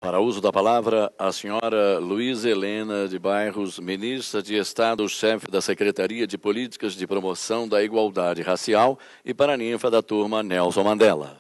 Para uso da palavra, a senhora Luísa Helena de Barros, ministra de Estado, chefe da Secretaria de Políticas de Promoção da Igualdade Racial e paraninfa da turma Nelson Mandela.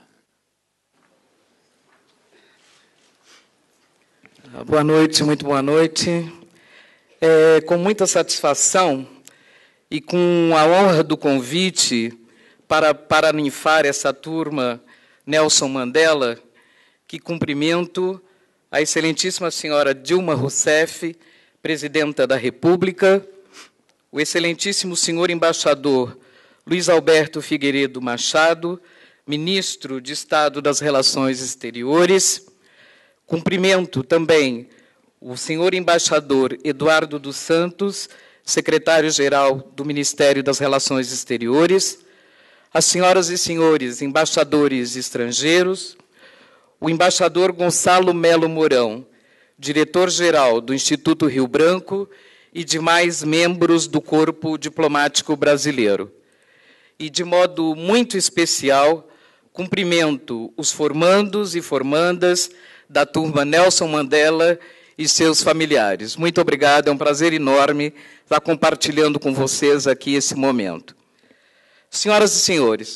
Boa noite, muito boa noite. Com muita satisfação e com a honra do convite para paraninfar essa turma Nelson Mandela, que cumprimento a excelentíssima senhora Dilma Rousseff, presidenta da República, o excelentíssimo senhor embaixador Luiz Alberto Figueiredo Machado, ministro de Estado das Relações Exteriores. Cumprimento também o senhor embaixador Eduardo dos Santos, secretário-geral do Ministério das Relações Exteriores, as senhoras e senhores embaixadores estrangeiros, o embaixador Gonçalo Melo Mourão, diretor-geral do Instituto Rio Branco e demais membros do Corpo Diplomático Brasileiro. E, de modo muito especial, cumprimento os formandos e formandas da turma Nelson Mandela e seus familiares. Muito obrigado, é um prazer enorme estar compartilhando com vocês aqui esse momento. Senhoras e senhores,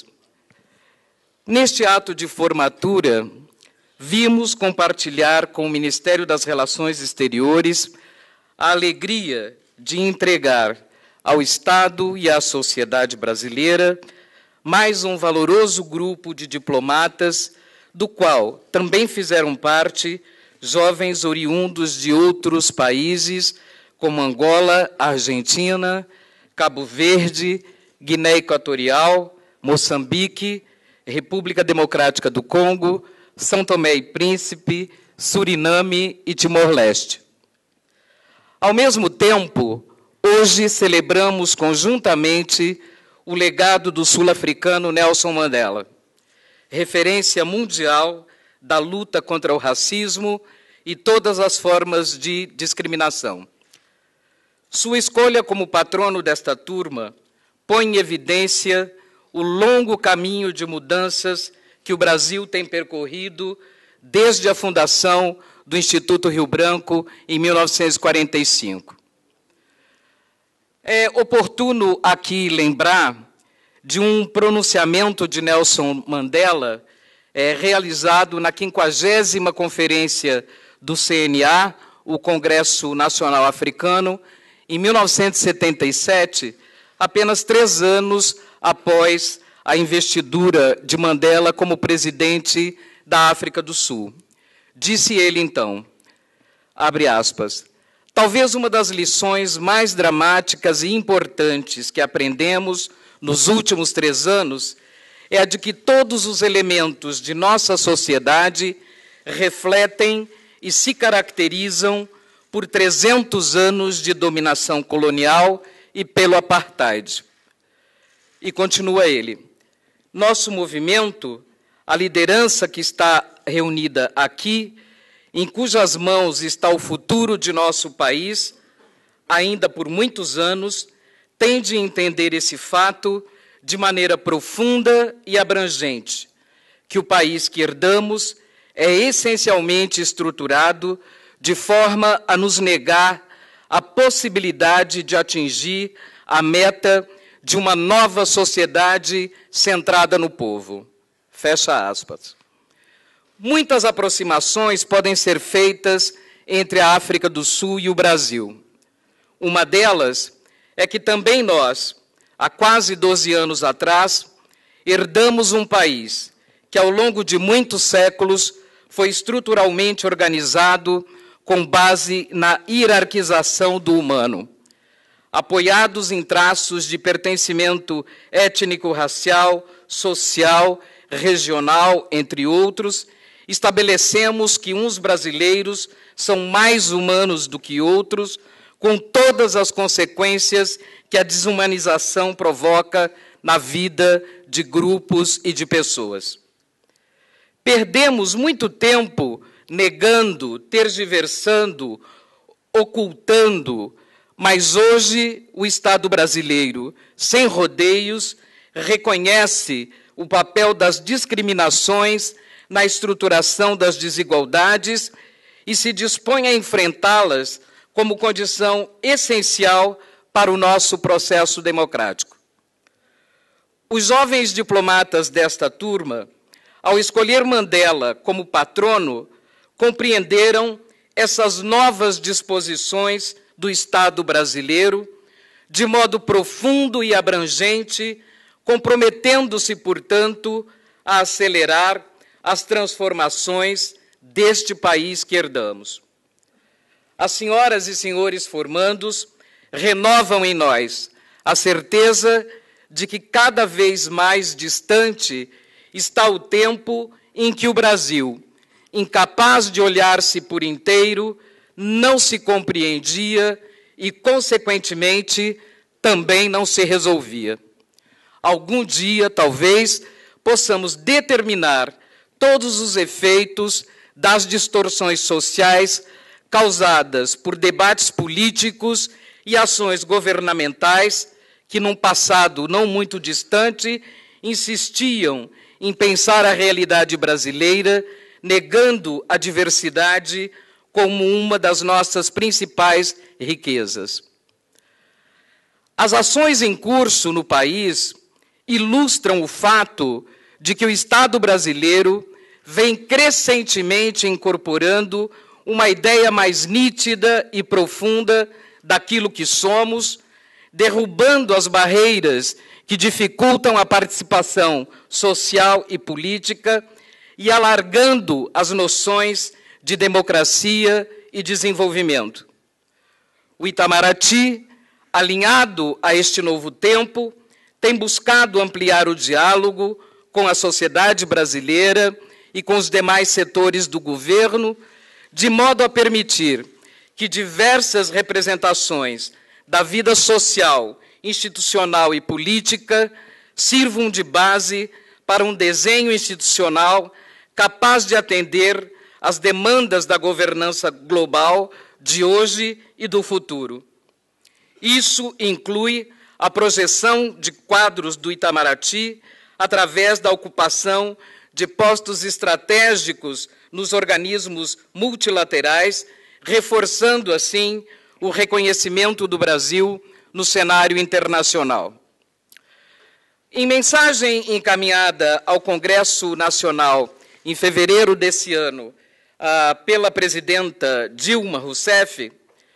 neste ato de formatura, vimos compartilhar com o Ministério das Relações Exteriores a alegria de entregar ao Estado e à sociedade brasileira mais um valoroso grupo de diplomatas, do qual também fizeram parte jovens oriundos de outros países, como Angola, Argentina, Cabo Verde, Guiné Equatorial, Moçambique, República Democrática do Congo, São Tomé e Príncipe, Suriname e Timor-Leste. Ao mesmo tempo, hoje celebramos conjuntamente o legado do sul-africano Nelson Mandela, referência mundial da luta contra o racismo e todas as formas de discriminação. Sua escolha como patrono desta turma põe em evidência o longo caminho de mudanças que o Brasil tem percorrido desde a fundação do Instituto Rio Branco em 1945. É oportuno aqui lembrar de um pronunciamento de Nelson Mandela realizado na 50ª Conferência do CNA, o Congresso Nacional Africano, em 1977, apenas 3 anos após a investidura de Mandela como presidente da África do Sul. Disse ele, então, abre aspas, talvez uma das lições mais dramáticas e importantes que aprendemos nos últimos 3 anos é a de que todos os elementos de nossa sociedade refletem e se caracterizam por 300 anos de dominação colonial e pelo apartheid. E continua ele, nosso movimento, a liderança que está reunida aqui, em cujas mãos está o futuro de nosso país, ainda por muitos anos, tem de entender esse fato de maneira profunda e abrangente, que o país que herdamos é essencialmente estruturado de forma a nos negar a possibilidade de atingir a meta de uma nova sociedade centrada no povo. Fecha aspas. Muitas aproximações podem ser feitas entre a África do Sul e o Brasil. Uma delas é que também nós, há quase 12 anos atrás, herdamos um país que, ao longo de muitos séculos, foi estruturalmente organizado com base na hierarquização do humano. Apoiados em traços de pertencimento étnico-racial, social, regional, entre outros, estabelecemos que uns brasileiros são mais humanos do que outros, com todas as consequências que a desumanização provoca na vida de grupos e de pessoas. Perdemos muito tempo negando, tergiversando, ocultando, mas hoje o Estado brasileiro, sem rodeios, reconhece o papel das discriminações na estruturação das desigualdades e se dispõe a enfrentá-las como condição essencial para o nosso processo democrático. Os jovens diplomatas desta turma, ao escolher Mandela como patrono, compreenderam essas novas disposições do Estado brasileiro de modo profundo e abrangente, comprometendo-se, portanto, a acelerar as transformações deste país que herdamos. As senhoras e senhores formandos renovam em nós a certeza de que cada vez mais distante está o tempo em que o Brasil, incapaz de olhar-se por inteiro, não se compreendia e, consequentemente, também não se resolvia. Algum dia, talvez, possamos determinar todos os efeitos das distorções sociais causadas por debates políticos e ações governamentais que, num passado não muito distante, insistiam em pensar a realidade brasileira, negando a diversidade como uma das nossas principais riquezas. As ações em curso no país ilustram o fato de que o Estado brasileiro vem crescentemente incorporando uma ideia mais nítida e profunda daquilo que somos, derrubando as barreiras que dificultam a participação social e política e alargando as noções de democracia e desenvolvimento. O Itamaraty, alinhado a este novo tempo, tem buscado ampliar o diálogo com a sociedade brasileira e com os demais setores do governo, de modo a permitir que diversas representações da vida social, institucional e política sirvam de base para um desenho institucional capaz de atender às demandas da governança global de hoje e do futuro. Isso inclui a projeção de quadros do Itamaraty através da ocupação de postos estratégicos nos organismos multilaterais, reforçando, assim, o reconhecimento do Brasil no cenário internacional. Em mensagem encaminhada ao Congresso Nacional em fevereiro desse ano, pela presidenta Dilma Rousseff,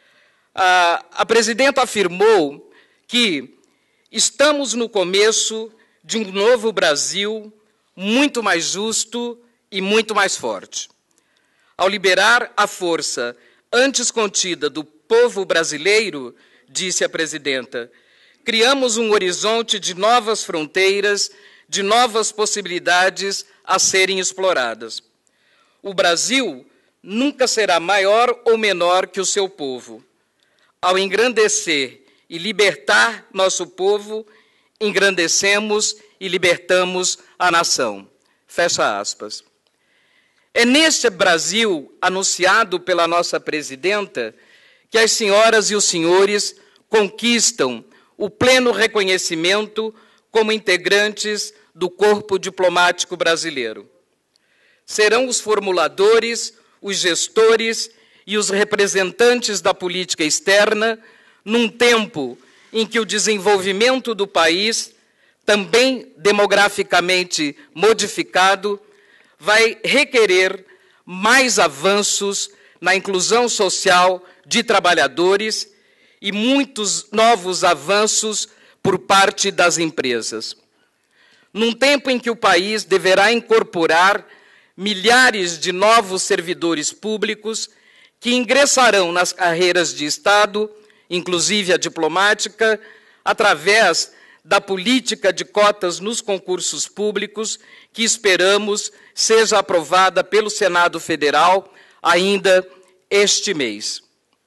a presidenta afirmou que estamos no começo de um novo Brasil muito mais justo e muito mais forte. Ao liberar a força antes contida do povo brasileiro, disse a presidenta, criamos um horizonte de novas fronteiras, de novas possibilidades a serem exploradas. O Brasil nunca será maior ou menor que o seu povo. Ao engrandecer e libertar nosso povo, engrandecemos e libertamos a nação. Fecha aspas. É neste Brasil, anunciado pela nossa presidenta, que as senhoras e os senhores conquistam o pleno reconhecimento como integrantes do corpo diplomático brasileiro. Serão os formuladores, os gestores e os representantes da política externa num tempo em que o desenvolvimento do país, também demograficamente modificado, vai requerer mais avanços na inclusão social de trabalhadores e muitos novos avanços por parte das empresas. Num tempo em que o país deverá incorporar milhares de novos servidores públicos que ingressarão nas carreiras de Estado, inclusive a diplomática, através da política de cotas nos concursos públicos, que esperamos seja aprovada pelo Senado Federal ainda este mês.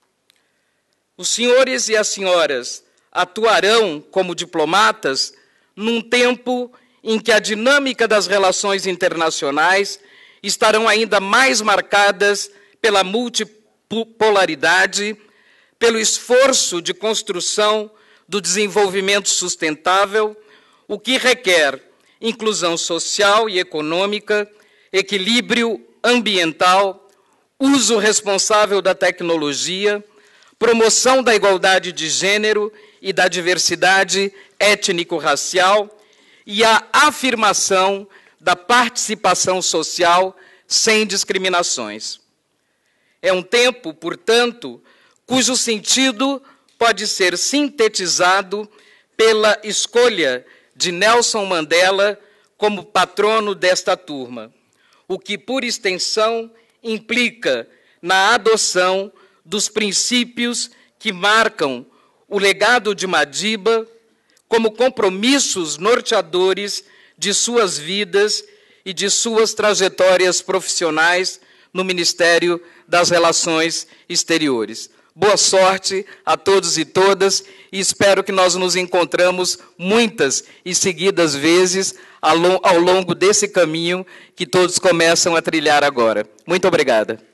Os senhores e as senhoras atuarão como diplomatas num tempo em que a dinâmica das relações internacionais estarão ainda mais marcadas pela multipolaridade, pelo esforço de construção do desenvolvimento sustentável, o que requer inclusão social e econômica, equilíbrio ambiental, uso responsável da tecnologia, promoção da igualdade de gênero e da diversidade étnico-racial e a afirmação da participação social sem discriminações. É um tempo, portanto, cujo sentido pode ser sintetizado pela escolha de Nelson Mandela como patrono desta turma, o que, por extensão, implica na adoção dos princípios que marcam o legado de Madiba como compromissos norteadores de suas vidas e de suas trajetórias profissionais no Ministério das Relações Exteriores. Boa sorte a todos e todas e espero que nós nos encontramos muitas e seguidas vezes ao longo desse caminho que todos começam a trilhar agora. Muito obrigada.